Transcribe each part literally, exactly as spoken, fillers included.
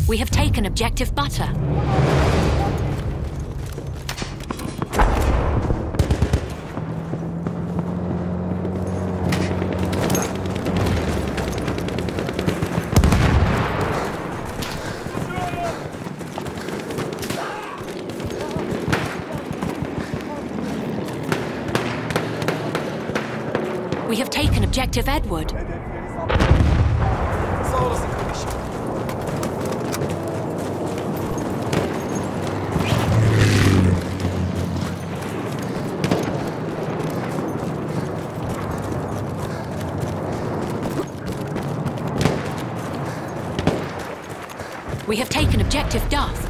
We have taken objective butter. We have taken objective Edward. Sağ olasın kardeşim. We have taken objective Duff.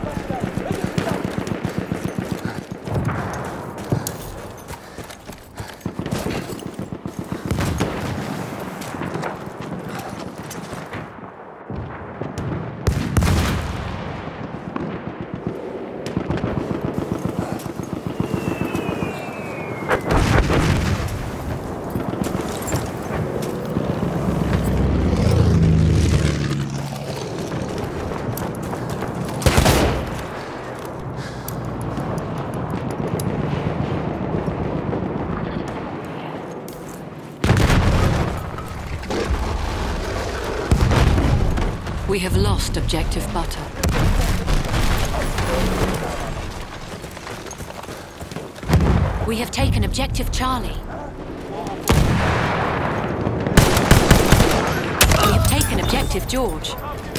We have lost objective butter. We have taken objective Charlie. We have taken objective George.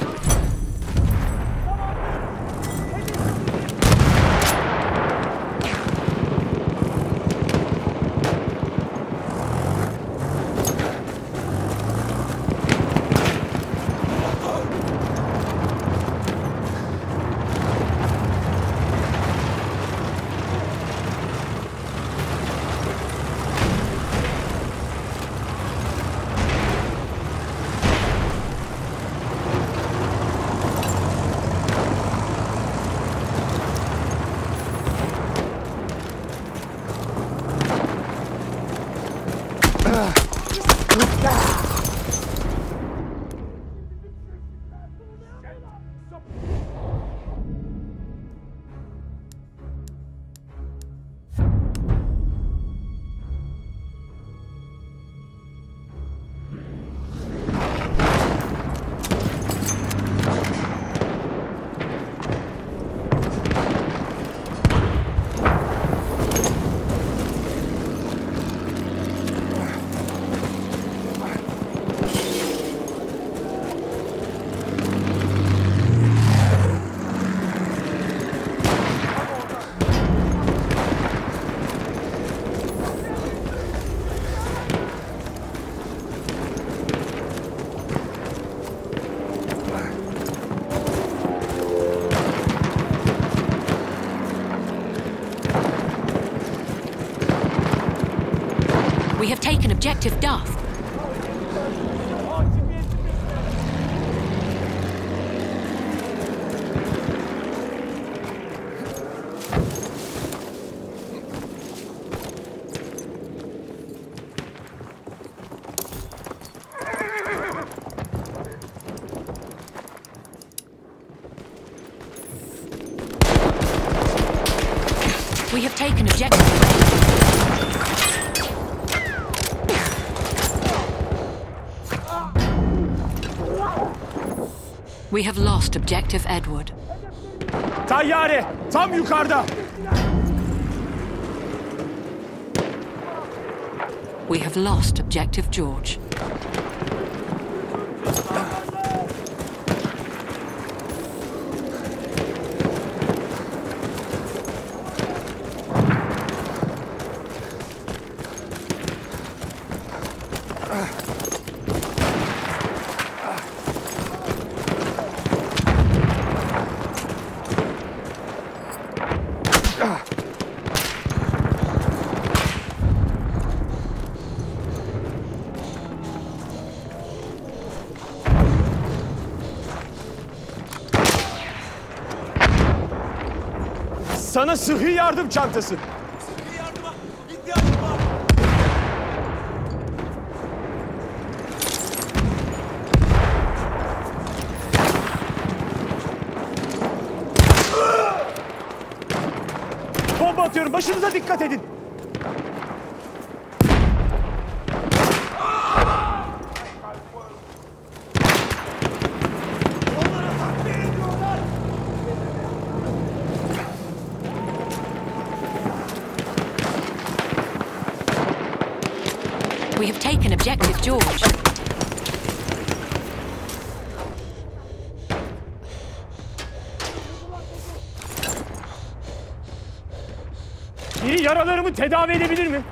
We have taken objective Duff. We have taken objective Red. We have lost objective Edward. Tayyare, tam yukarıda. We have lost objective George. Sana sıhhi yardım çantası. Sıhhi yardıma ihtiyacım var. atıyorum. Başınıza dikkat edin. Onlara takviye ediyorlar. We have taken objective George. Biri yaralarımı tedavi edebilir mi?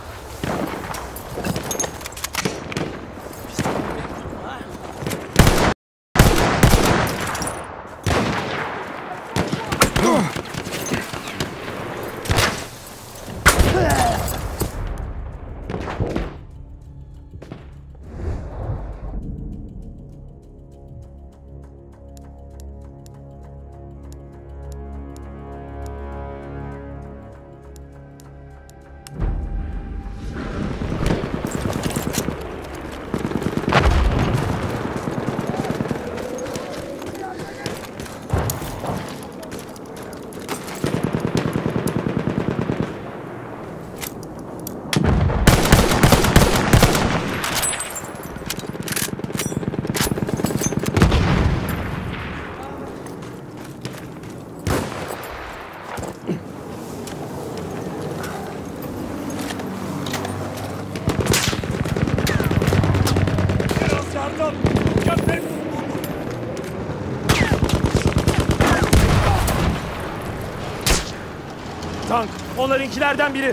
Biraz yardım. Köpek. Tank, onlarınkilerden biri.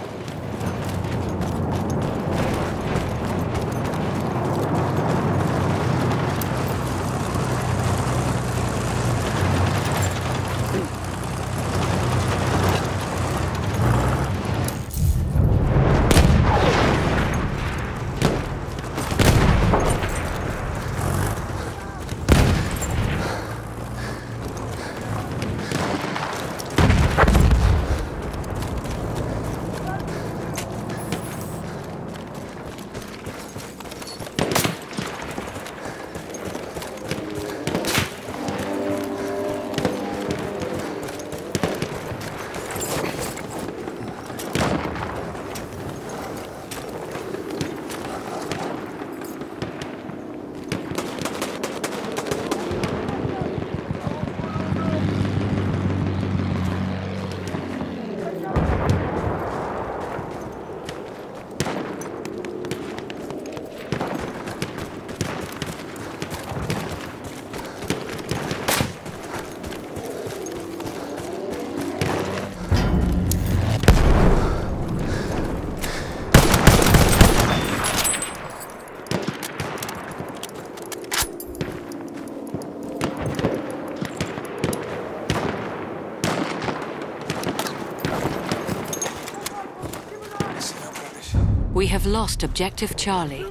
We have lost objective Charlie.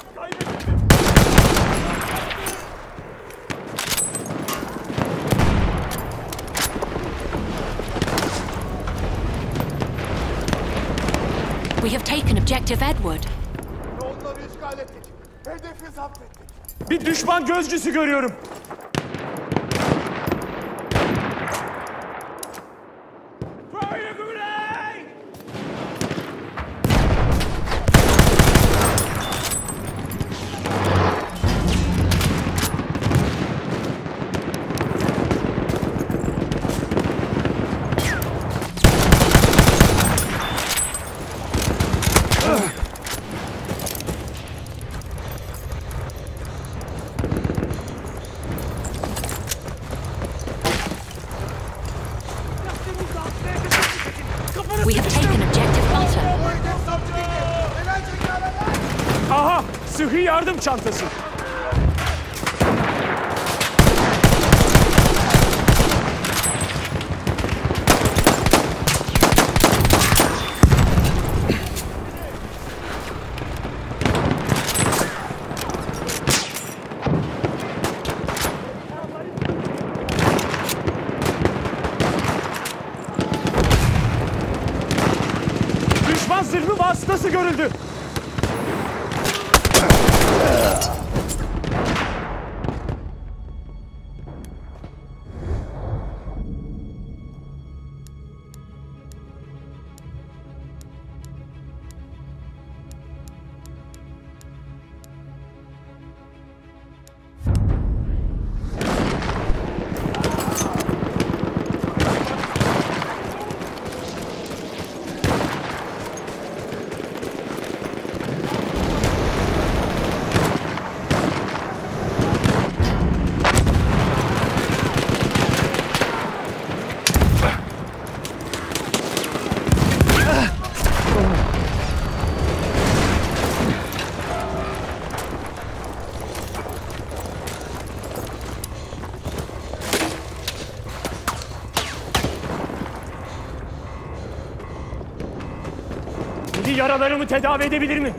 We have taken objective Edward. Onları işgal ettik. Hedefi zapt ettik. Bir düşman gözcüsü görüyorum. Böyle Güney! We have taken objective Butter. Aha, sıhhi yardım çantası. Düşman zırhlı vasıtası görüldü. Yaralarımı tedavi edebilir mi?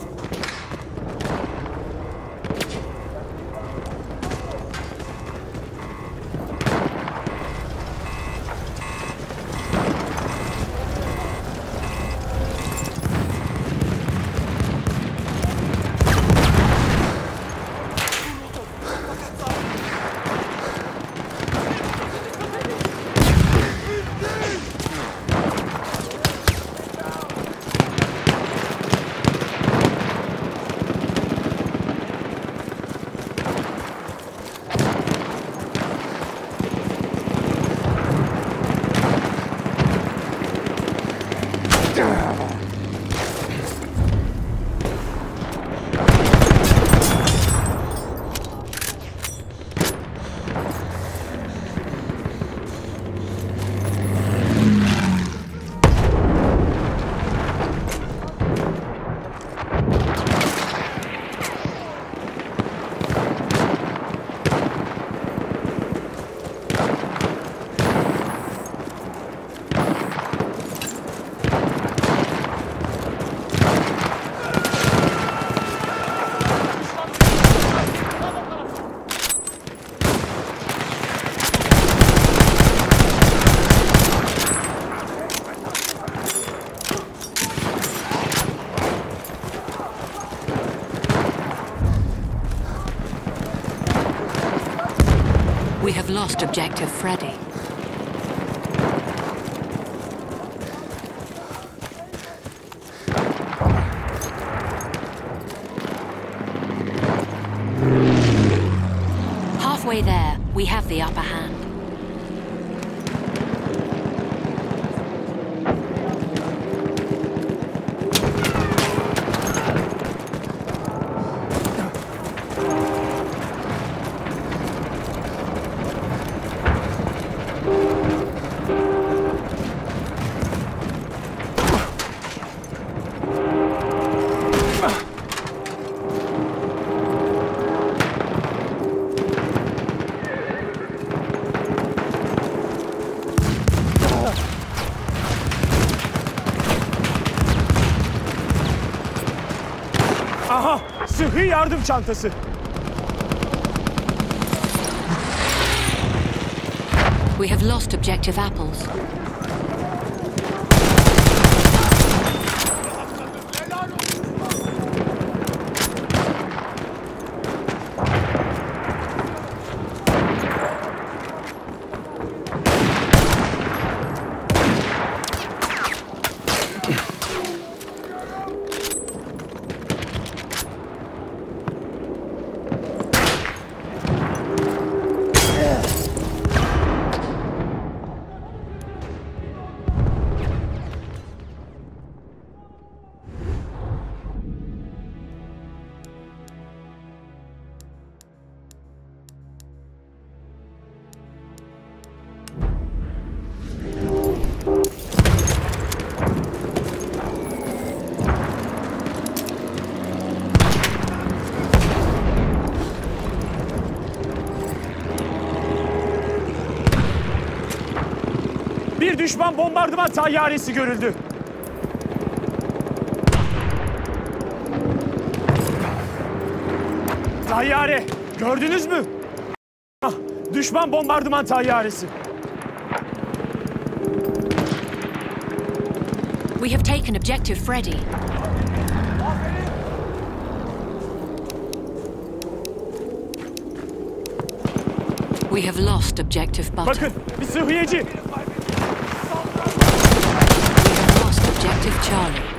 We have lost objective Freddy. Halfway there, we have the upper hand. Aha! Sıhhi yardım çantası. We have lost objective apples. Bir düşman bombardıman tayyaresi görüldü. Tayyare, gördünüz mü? Ah, düşman bombardıman tayyaresi. We have taken objective Freddy. We have lost objective Butter. Bakın, bir sıhhiyeci. We have lost objective Charlie.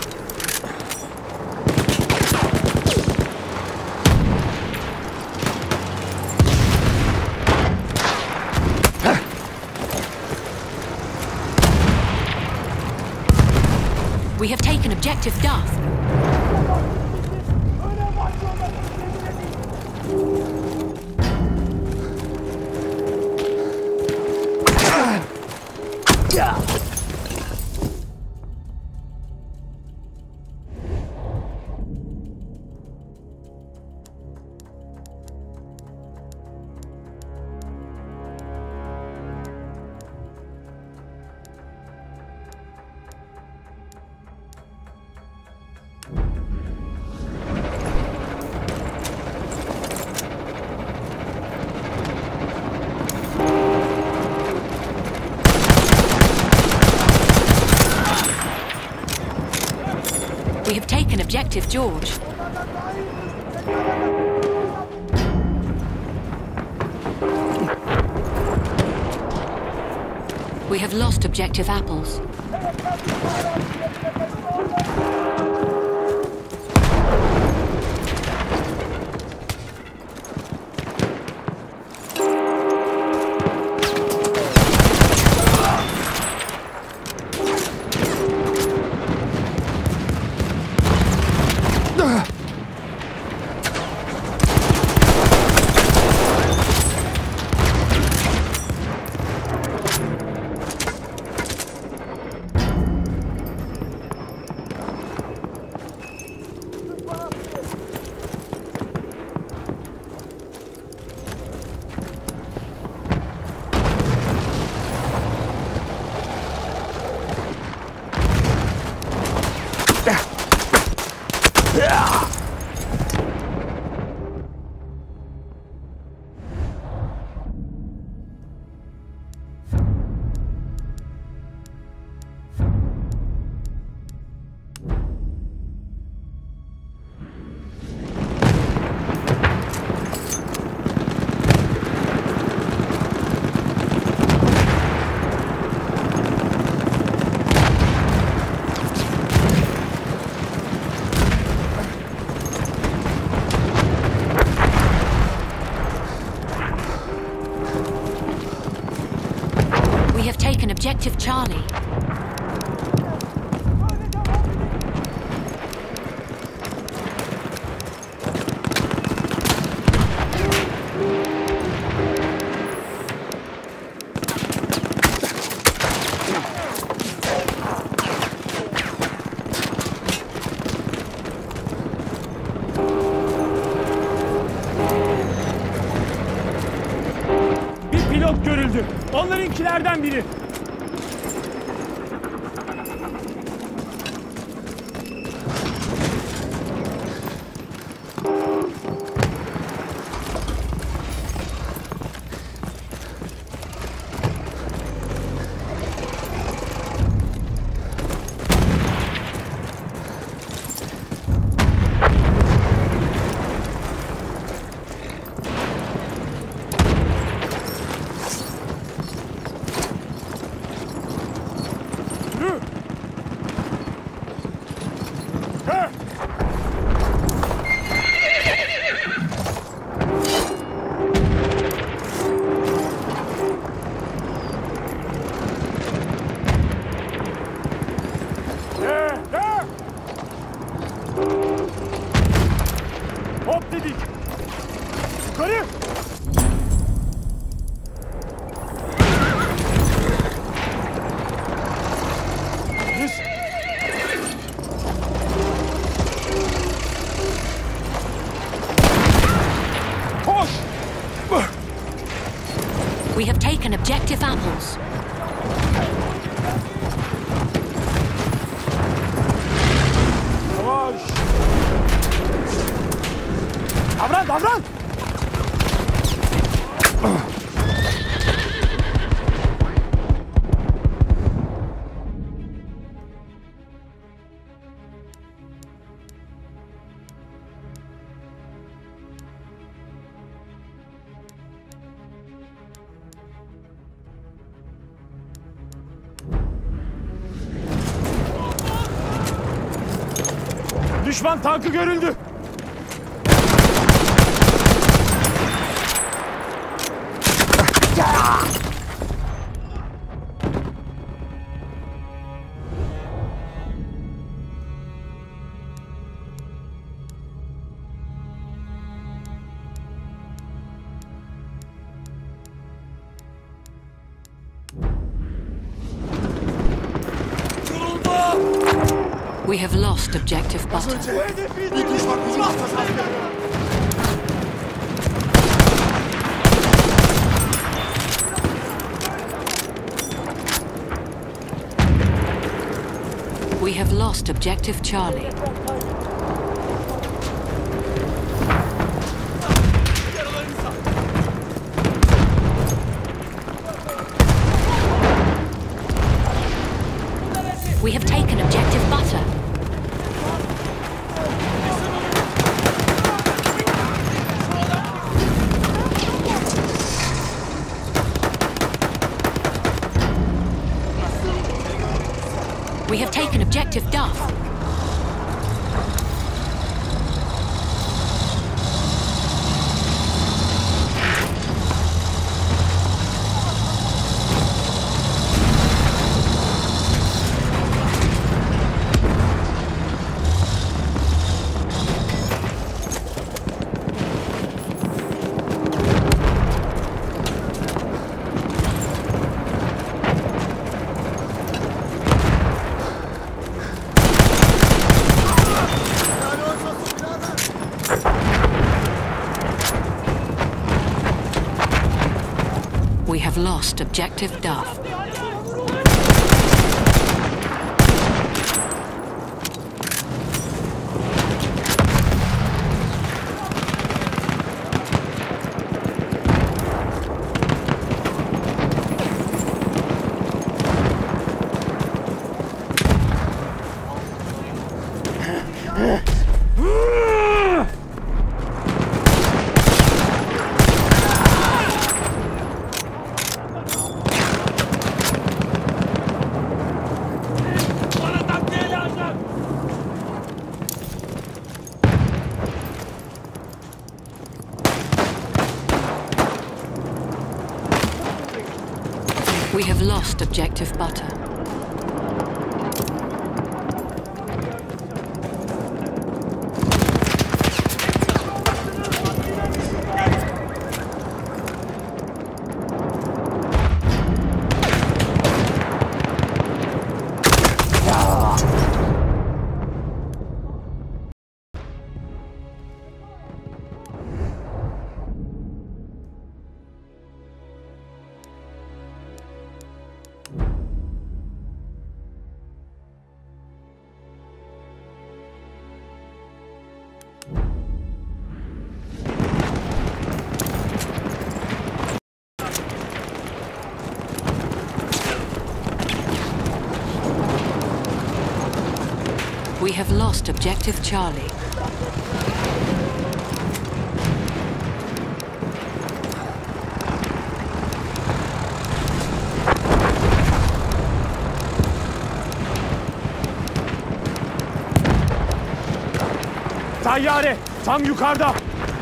We have taken objective Duff. objective George. We have lost objective apples. We have taken objective Charlie. Bir pilot görüldü. Onlarınkilerden biri. Hop dedik. Yukarı. Yüz. Koş. We have taken objective apples. Yavaş. Davran, davran. Düşman tankı görüldü. We have lost objective butter. Bir düşman bizim hastası. We have lost objective Charlie. We have taken objective butter. We have taken objective Duff. We have lost objective Duff. We have lost objective Butter. We have lost objective Charlie. Tayyare tam yukarıda.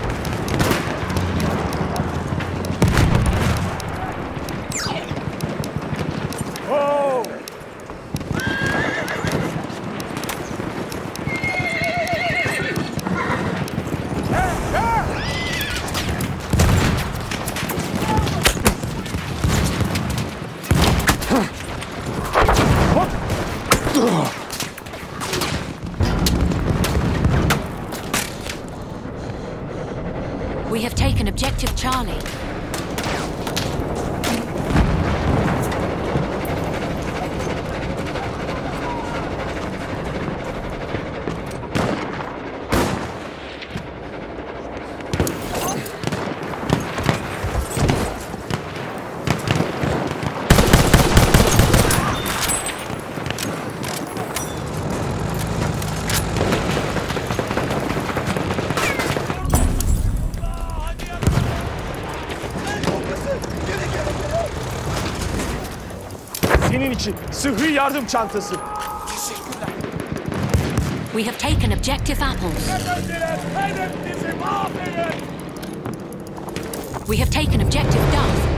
Oh! We have taken objective Charlie. Senin için sıhhi yardım çantası. We have taken objective Apples. We have taken objective Duff.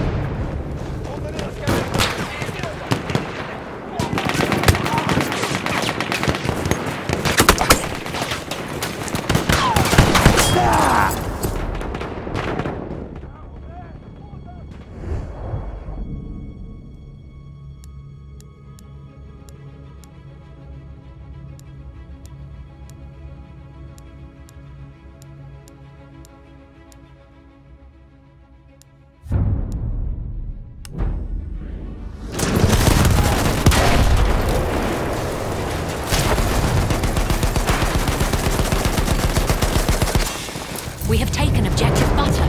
We have taken objective Butter.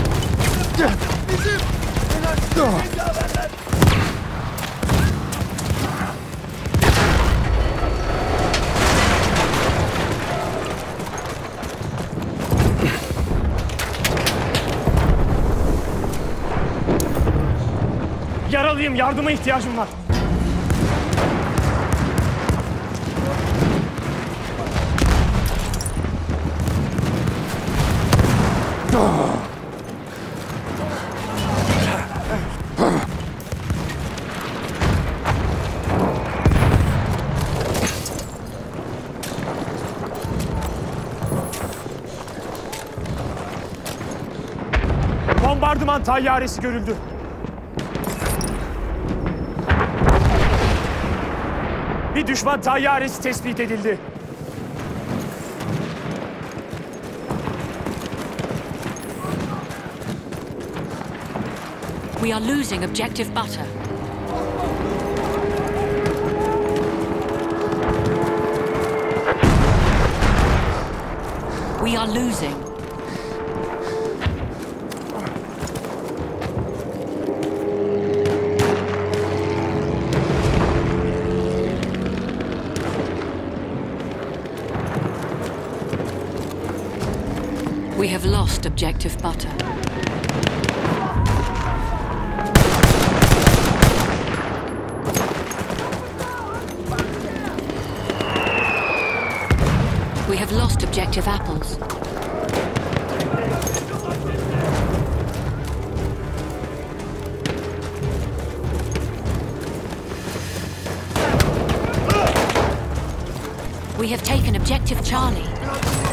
Yaralıyım, yardıma ihtiyacım var. Bombardıman tayyaresi görüldü. Bir düşman tayyaresi tespit edildi. We are losing objective butter. We are losing. We have lost objective butter. We have lost objective apples. We have taken objective Charlie.